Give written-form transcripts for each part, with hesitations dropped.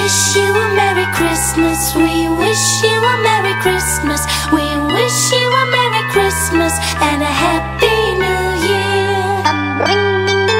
wish you a Merry Christmas. We wish you a Merry Christmas. We wish you a Merry Christmas and a Happy New Year.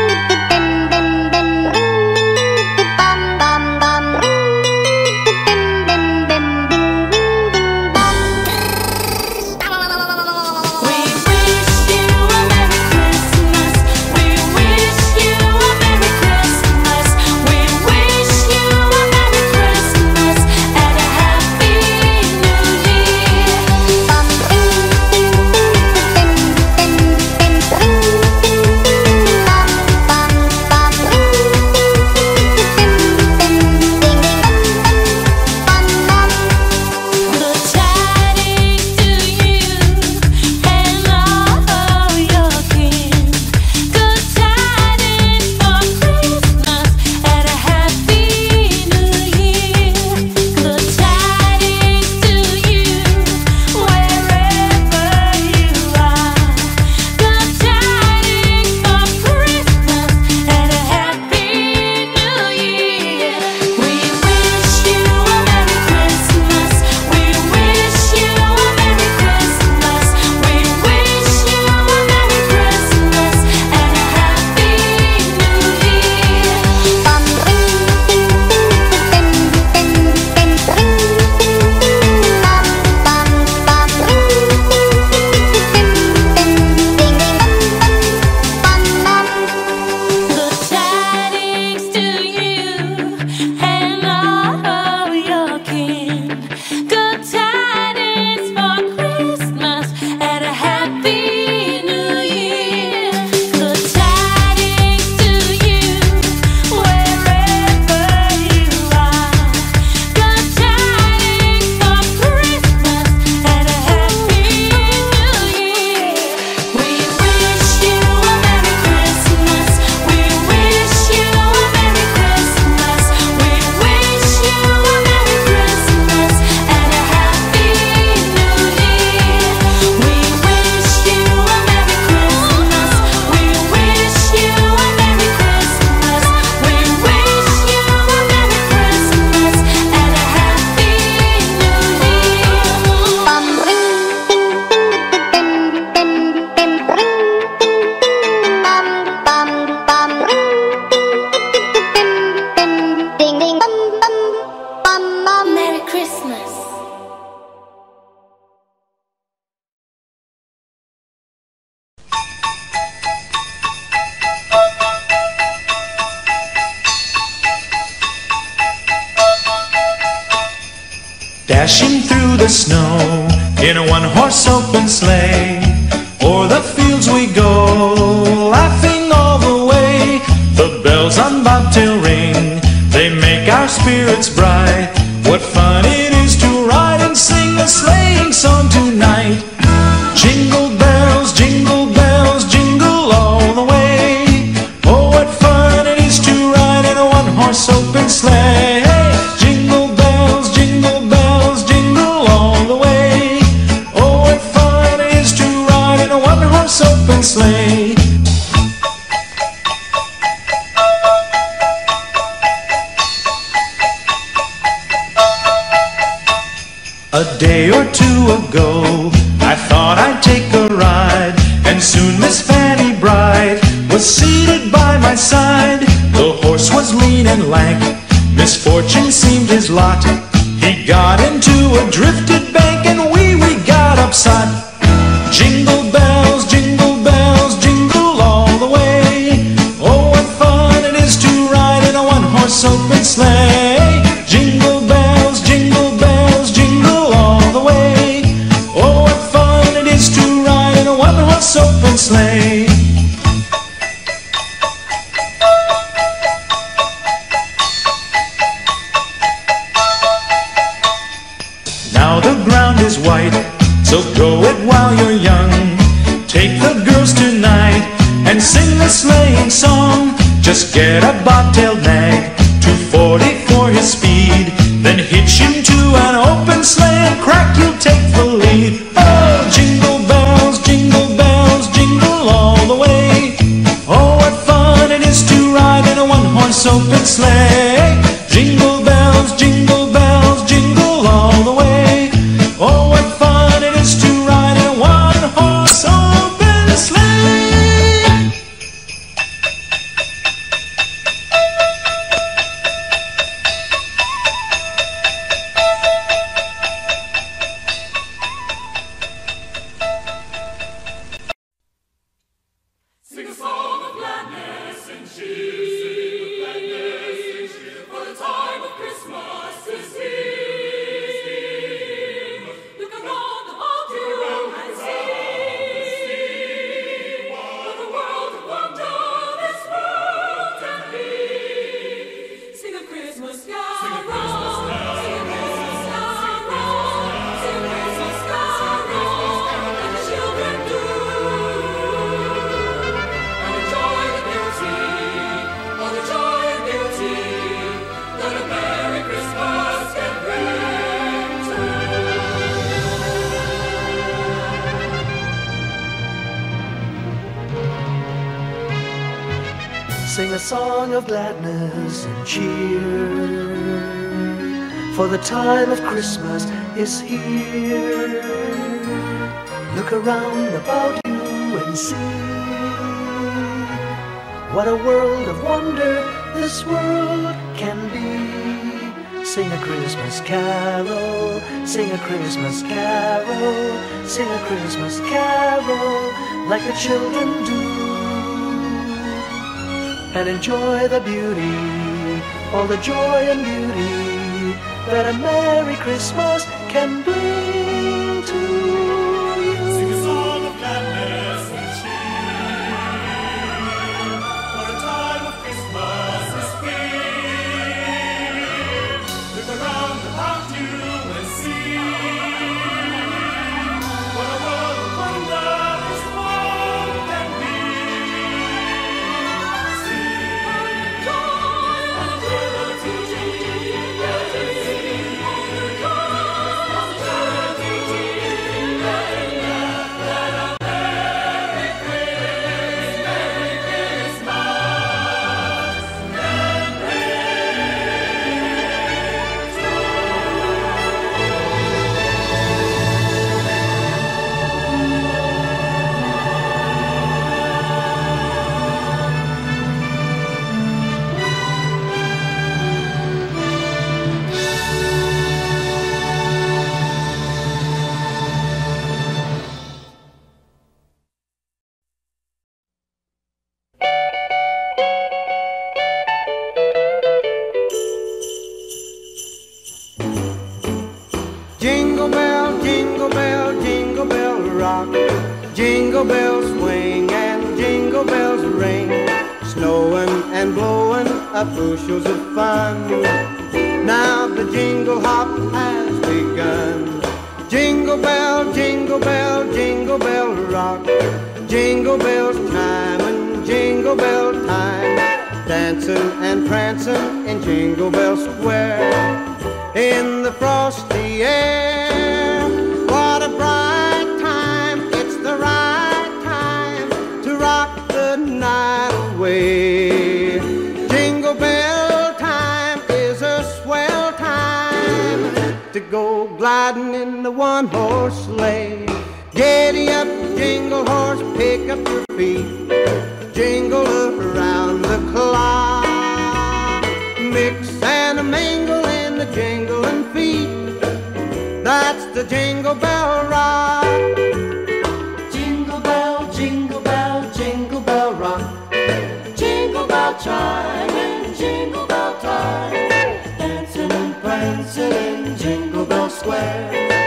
Dashing through the snow in a one-horse open sleigh, o'er the fields we go, laughing all the way. The bells on bobtail ring, they make our spirits bright. What fun it is to ride and sing a sleighing song tonight. Jingle bells, jingle all the way. Oh, what fun it is to ride in a one-horse open sleigh. Open sleigh. A day or two ago, I thought I'd take a ride, and soon Miss Fanny Bright was seated by my side. The horse was lean and lank, misfortune seemed his lot. He got into a drifted bank, and we got upset. Jingle bells, jingle all the way. Oh, what fun it is to ride in a one-horse open sleigh. Jingle bells, jingle all the way. Oh, what fun it is to ride in a one-horse open sleigh. Now the ground is white, so go it while you're young. Take the girls tonight and sing the sleighing song. Just get a bobtail nag, 240 for his speed, then hitch him to an open sleigh and crack, you'll take the lead. Oh, jingle bells, jingle all the way. Oh, what fun it is to ride in a one-horse open sleigh. Jingle bells, bells, jingle all the way. Oh, what fun it is to ride in a one-horse open sleigh. Sing a song of gladness and cheer, for the time of Christmas is here. Look around about you and see what a world of wonder this world can be. Sing a Christmas carol, sing a Christmas carol, sing a Christmas carol, sing a Christmas carol, and the children do. Sing a song of gladness and cheer, for the time of Christmas is here. Look around about you and see what a world of wonder this world can be. Sing a Christmas carol, sing a Christmas carol, sing a Christmas carol like the children do. And enjoy the beauty, all the joy and beauty that a Merry Christmas can bring to you. Sing a song of gladness and cheer, for the time of Christmas is here. Look around about you and see what a world of wonder this world can be. Jingle bell, jingle bell, jingle bell rock. Jingle bells swing and jingle bells ring. Snowing and blowing up bushels of fun. Now the jingle hop has begun. Jingle bell, jingle bell, jingle bell rock. Jingle bells time and jingle bell time. Dancing and prancing in Jingle Bell Square. In the frosty air, what a bright time. It's the right time to rock the night away. Jingle bell time is a swell time to go gliding in the one-horse sleigh. Giddy up, jingle horse, pick up your feet. Jingle around the clock. Mix and a mingle in the jingling feet. That's the Jingle Bell Rock. Jingle bell, jingle bell, jingle bell rock. Jingle bell chime and jingle bell time. Dancing and prancing in Jingle Bell Square.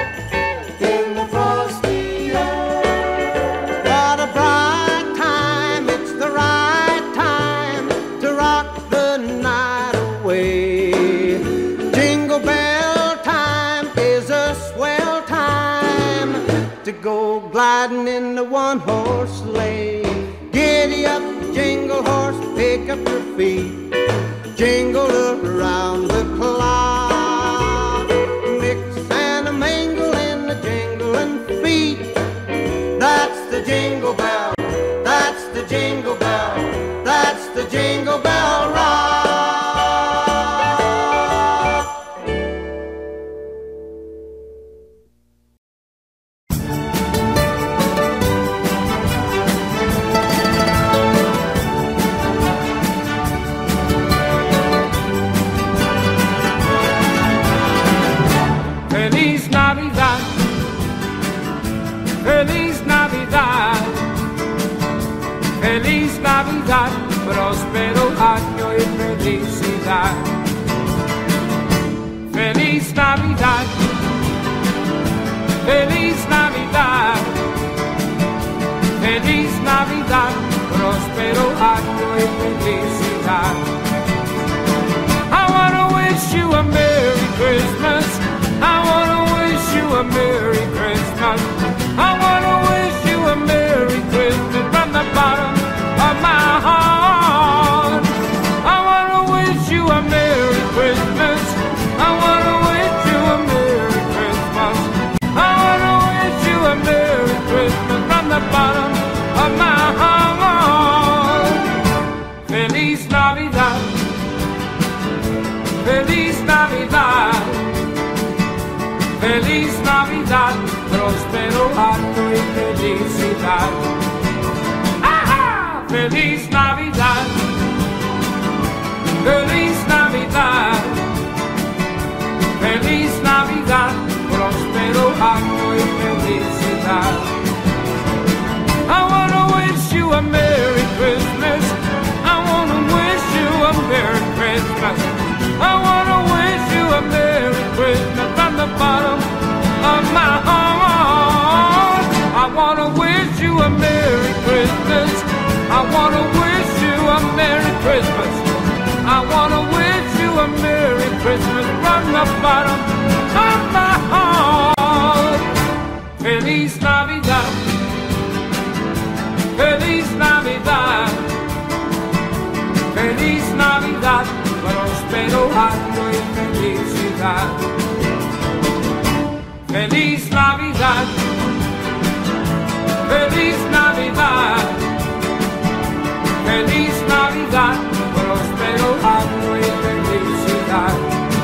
In the frosty air. What a bright time, it's the right time to rock the night away. Jingle bell time is a swell time to go gliding in the one-horse sleigh. Giddy up, jingle horse, pick up your feet. Jingle around the clock. Mix and a mingle in the jingling feet. That's the jingle bell, that's the jingle bell, that's the Jingle Bell Rock. Navidad. Feliz Navidad. Feliz Navidad. Feliz Navidad. Próspero año y felicidad. I wanna wish you a Merry Christmas. I wanna wish you a Merry Christmas. I wanna wish you a Merry Christmas from the bottom of my heart. I wanna wish you a Merry Christmas. I wanna wish you a Merry Christmas. I wanna wish you a Merry Christmas from the bottom of my heart. Feliz Navidad. Feliz Navidad. Feliz Navidad, próspero año y felicidad. ¡Ajá! Feliz Navidad. Feliz Navidad. Feliz Navidad, próspero año y felicidad. I wanna wish you a Merry Christmas. I wanna wish you a Merry Christmas. I wanna wish you a Merry Christmas from the bottom of my heart. I wanna wish you a Merry Christmas. I wanna wish you a Merry Christmas. I wanna wish you a Merry Christmas from the bottom of my heart. Feliz Navidad. Feliz Navidad. Feliz Navidad. Próspero año y felicidad. Feliz Navidad. Feliz Navidad. Feliz Navidad. Próspero año y felicidad.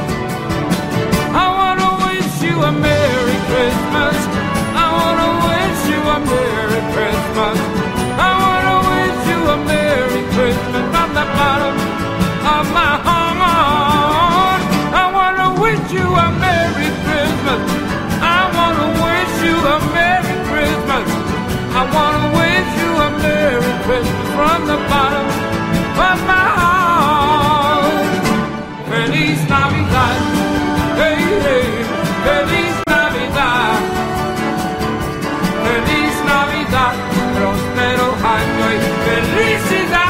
I wanna wish you a Merry Christmas. I wanna wish you a Merry Christmas. I wanna wish you a Merry Christmas from the bottom of my heart. I wanna wish you a Merry Christmas. I wanna wish you a Merry Christmas. I wanna wish you a Merry Christmas from the bottom of my heart. Feliz Navidad. Hey, hey. Feliz Navidad. Feliz Navidad. Próspero año y felicidad.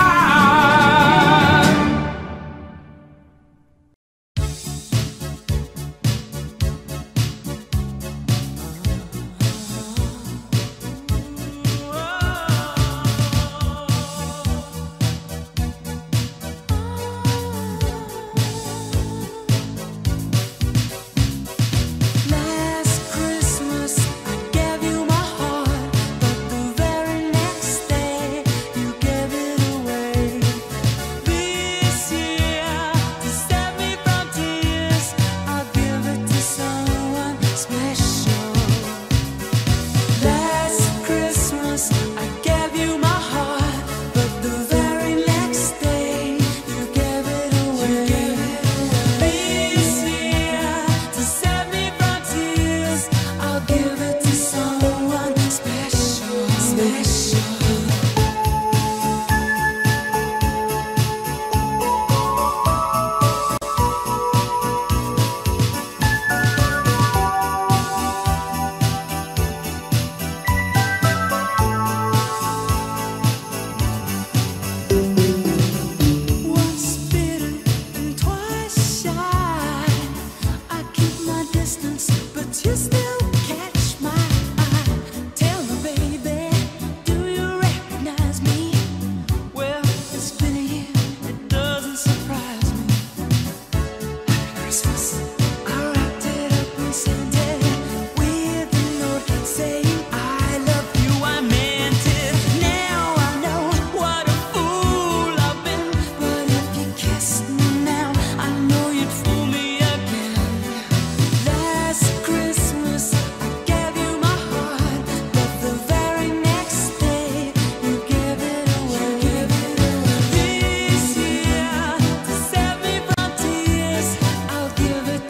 Give it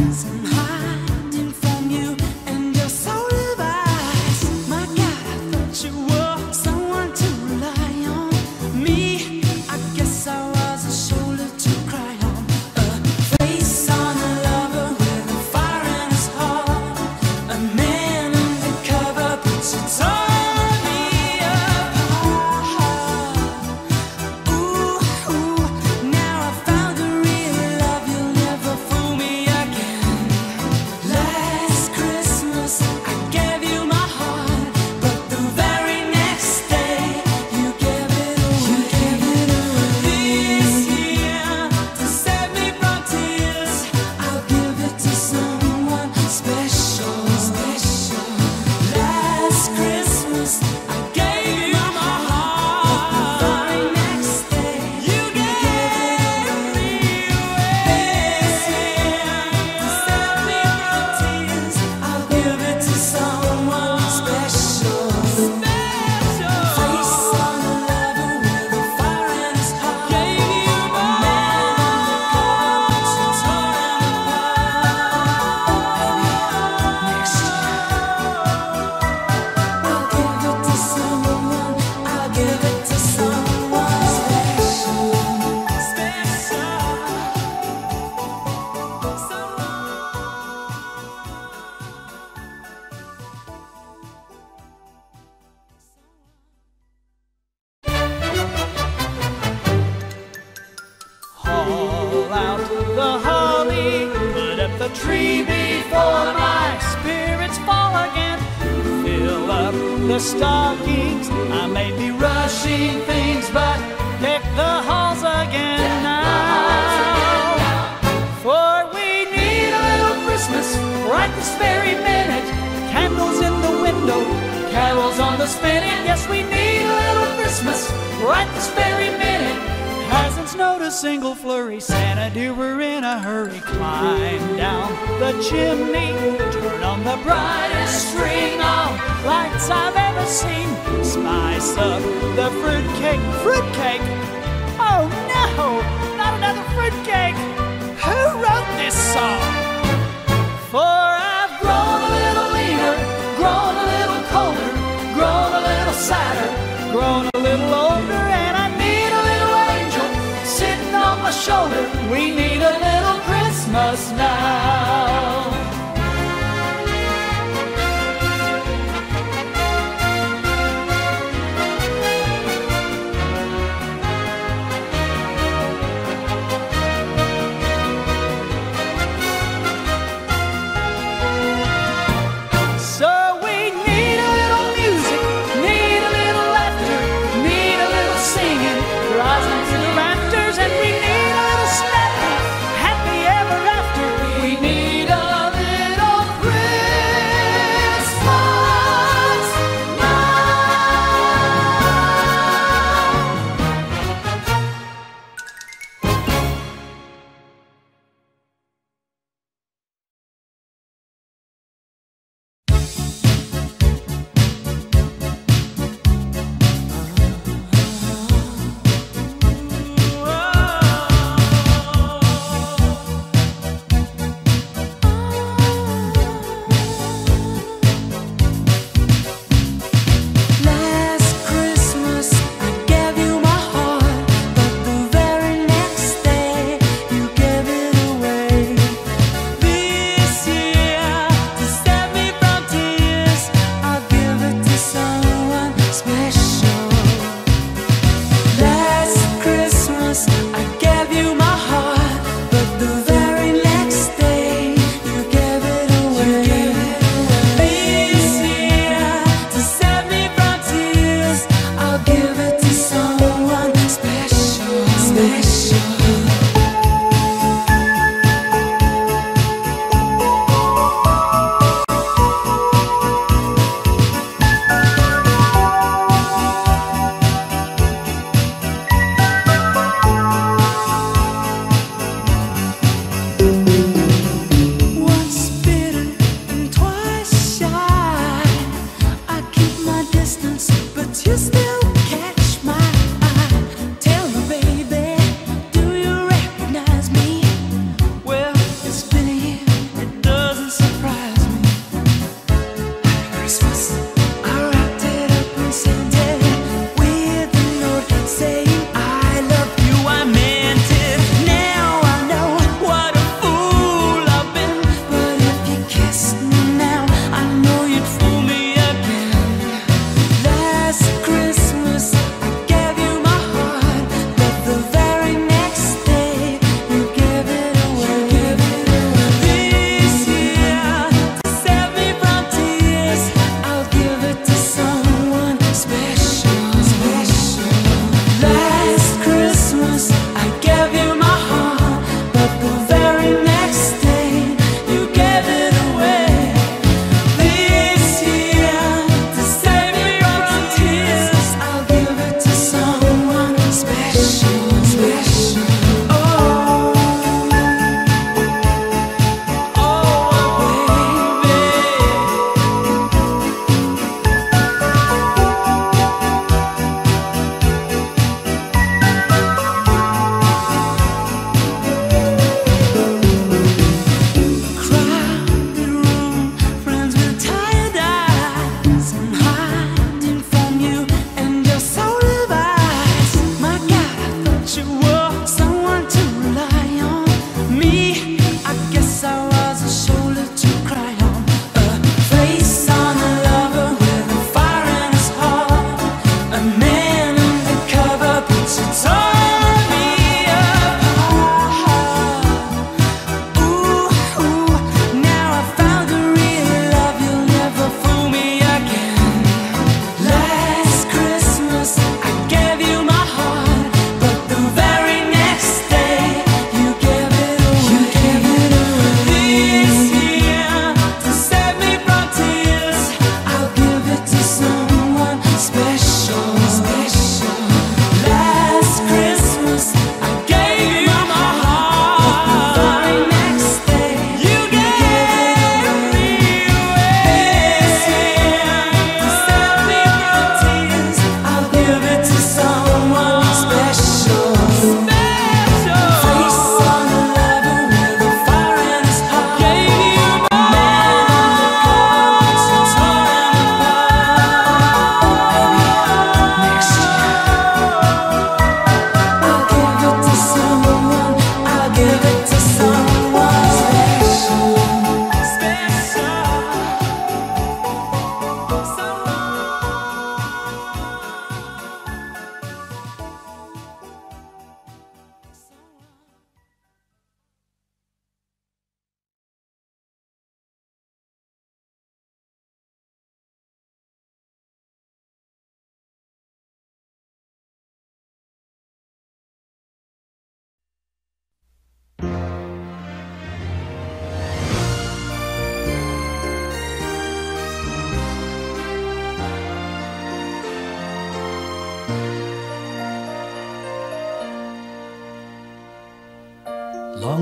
eyes. I'm hiding from you and your soul of eyes. My God, I thought you were someone to rely on. Me, I guess I was a shoulder to cry on. A face on a lover with a fire in his heart. A man undercover, but you tore me apart. Ooh, now I found a real love. You'll never fool me again. Last Christmas I gave you my heart, but the very next day you gave it away. This year, to save me from tears, I'll give it to someone special. Last Christmas I gave you my heart, but the very next day you gave me away. This year, to save me from tears, I'll give it to someone special. Face on a lover with a fire in his heart. Gave you my man undercover, but you tore him apart. Maybe next year I'll give it to someone. I'll give it to someone special. Haul out the holly, put up the tree before my spirits fall again. Fill up the stockings, I may be rushing things, but deck the halls again now. For we need a little Christmas right this very minute. Candles in the window, carols on the spinet. Yes, we need a little Christmas right this very minute. Hasn't snowed a single flurry, Santa dear, we're in a hurry. Climb down the chimney, turn on the brightest string of lights I've ever seen. Spice up the fruitcake. Oh no, not another fruitcake. Who wrote this song? For I've grown a little leaner, grown a little colder, grown a little sadder, grown a little older, and I need a little angel sitting on my shoulder. We need a little Christmas now. So we need a little music, need a little laughter, need a little singing, rising to the rafters, and we need a little snappy, happy ever after. We need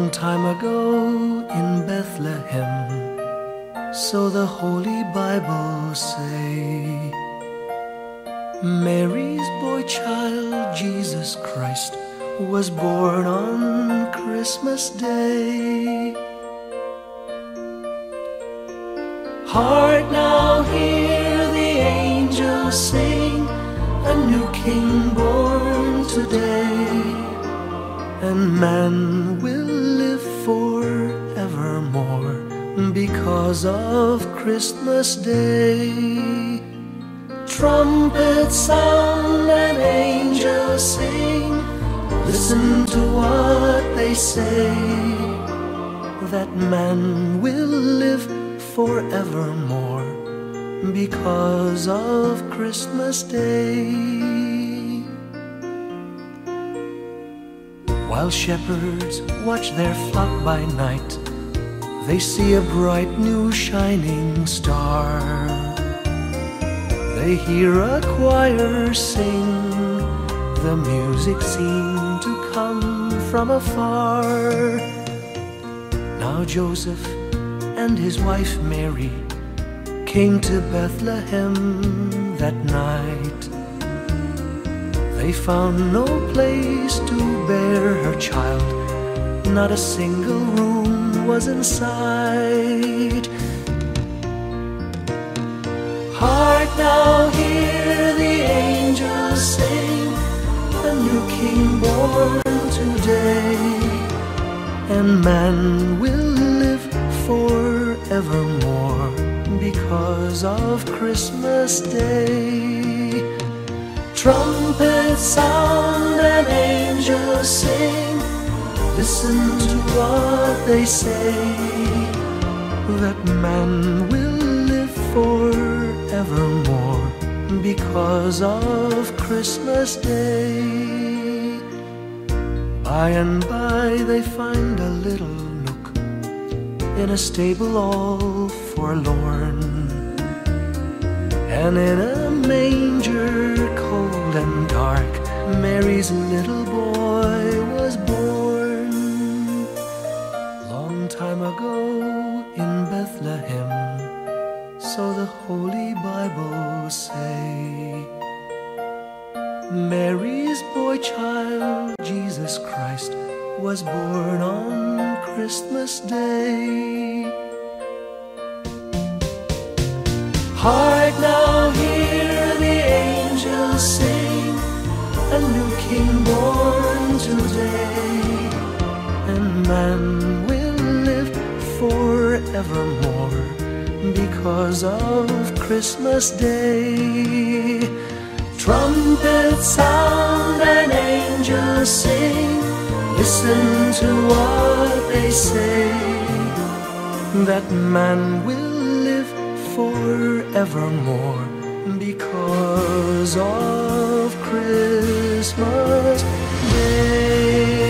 Long time ago in Bethlehem, so the Holy Bible say, Mary's boy child, Jesus Christ, was born on Christmas Day. Hark now, hear the angels sing, a new king born today, and man will live forevermore because of Christmas Day. Trumpets sound and angels sing, listen to what they say, that man will live forevermore because of Christmas Day. While shepherds watch their flock by night, they see a bright new shining star. They hear a choir sing, the music seemed to come from afar. Now Joseph and his wife Mary came to Bethlehem that night. They found no place to bear her child, not a single room was in sight. Hark now, hear the angels sing, a new king born today, and man will live forevermore because of Christmas Day. Trumpets sound and angels sing, listen to what they say, that man will live forevermore because of Christmas Day. By and by they find a little nook in a stable all forlorn, and in a manger cold and dark, Mary's little boy was born. Long time ago in Bethlehem, so the Holy Bible say, Mary's boy child, Jesus Christ, was born on Christmas Day. Hark now, hear the angels sing, a new king born today, and man will live forevermore because of Christmas Day. Trumpets sound and angels sing, listen to what they say, that man will live forevermore because of Christmas Day.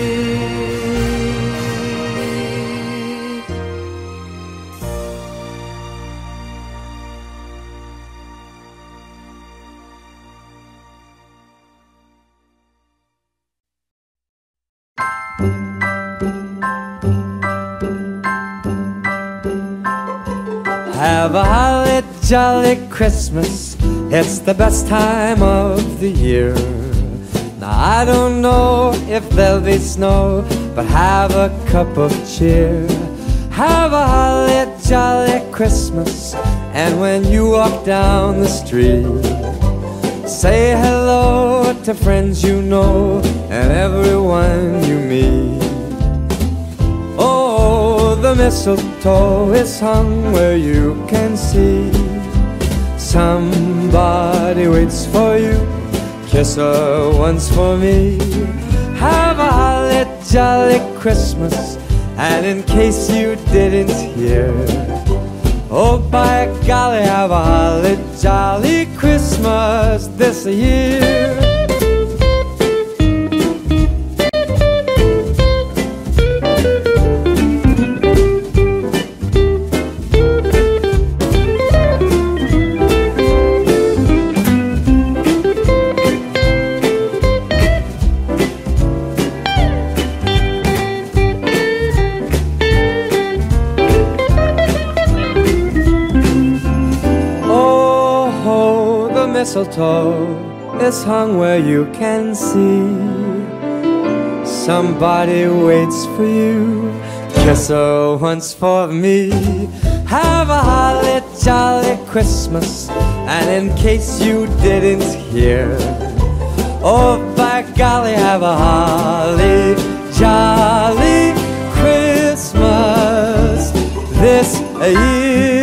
Have a holly jolly Christmas, it's the best time of the year. Now I don't know if there'll be snow, but have a cup of cheer. Have a holly jolly Christmas, and when you walk down the street, say hello to friends you know and everyone you meet. Oh, the mistletoe is hung where you can see. Somebody waits for you, kiss her once for me. Have a holly jolly Christmas, and in case you didn't hear, oh by golly, have a holly jolly Christmas this year. mistletoe is hung where you can see. Somebody waits for you. Kiss her once for me. Have a holly jolly Christmas. And in case you didn't hear, oh by golly, have a holly jolly Christmas this year.